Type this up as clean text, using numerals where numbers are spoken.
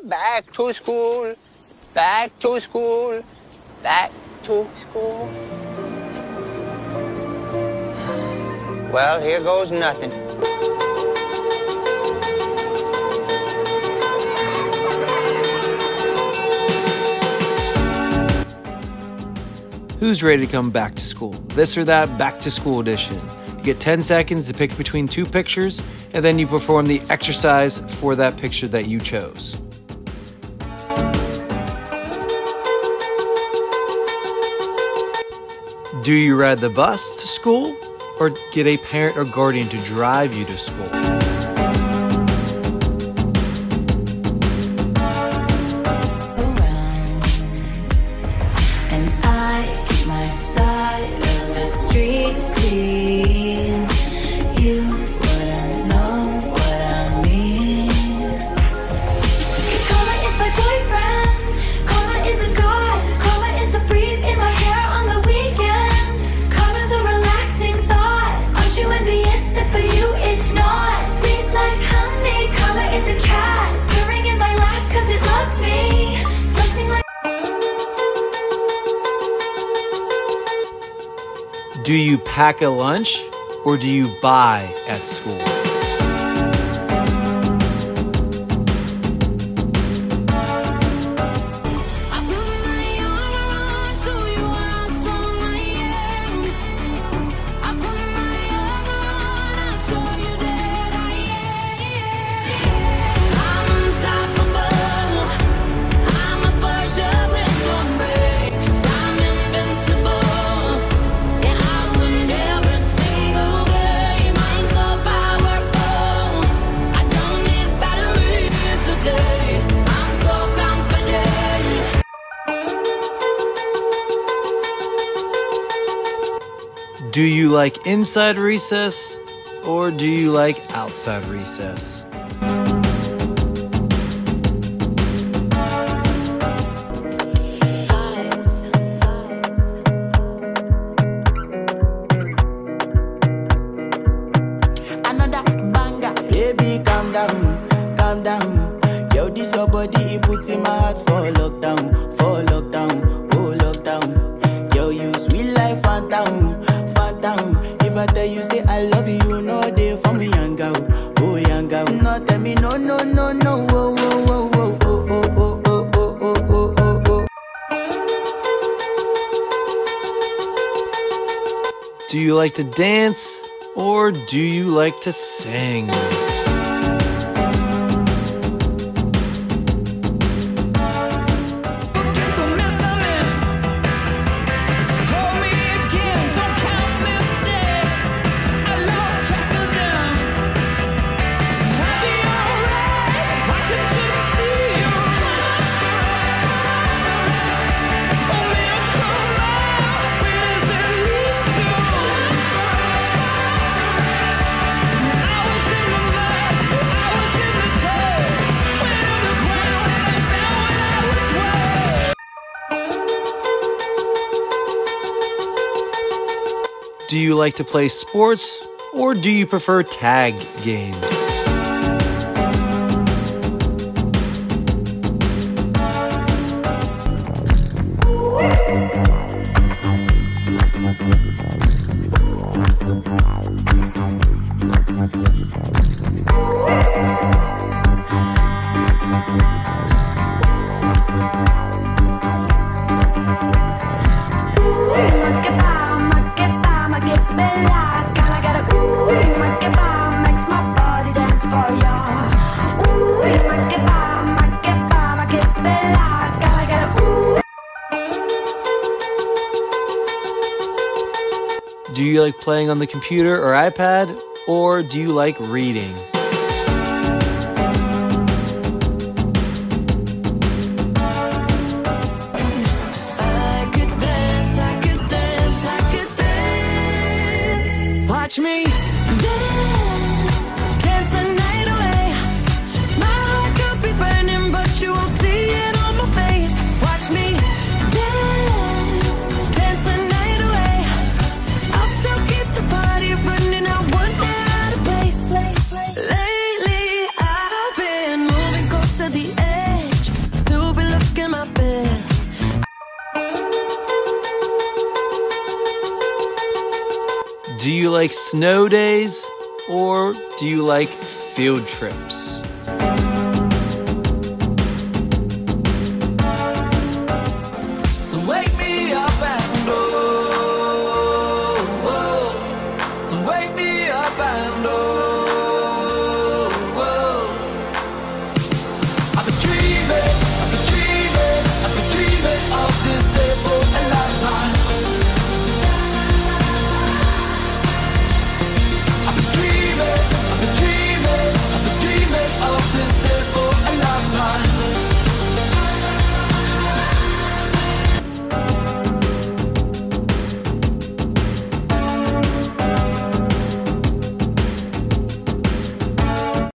back to school, back to school, back to school. Well, here goes nothing. Who's ready to come back to school? This or that back to school edition. You get 10 seconds to pick between two pictures, and then you perform the exercise for that picture that you chose. Do you ride the bus to school, or get a parent or guardian to drive you to school? Do you pack a lunch, or do you buy at school? Do you like inside recess, or do you like outside recess? Another banger, baby, calm down, calm down. Yo, this your body, it puts in my heart for lockdown, oh lockdown. Yo, you sweet life, phantom. If I tell you say I love you, you know they for me young girl, oh young girl. No tell me no, no, no, no, oh, oh, oh, oh, oh, oh, oh, oh, oh, oh, oh, oh. Do you like to dance, or do you like to sing? Do you like to play sports, or do you prefer tag games? Do you like playing on the computer or iPad, or do you like reading? Watch me dance, dance the night away. My heart could be burning, but you won't see it on my face. Watch me dance, dance the night away. I'll still keep the party running, I won't get out of place. like snow days or do you like field trips?